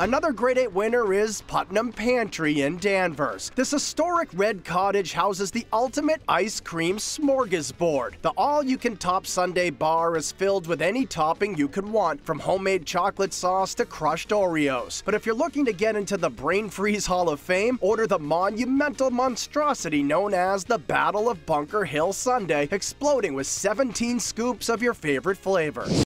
Another grade 8 winner is Putnam Pantry in Danvers. This historic red cottage houses the ultimate ice cream smorgasbord. The all-you-can-top sundae bar is filled with any topping you could want, from homemade chocolate sauce to crushed Oreos. But if you're looking to get into the Brain Freeze Hall of Fame, order the monumental monstrosity known as the Battle of Bunker Hill Sundae, exploding with 17 scoops of your favorite flavors.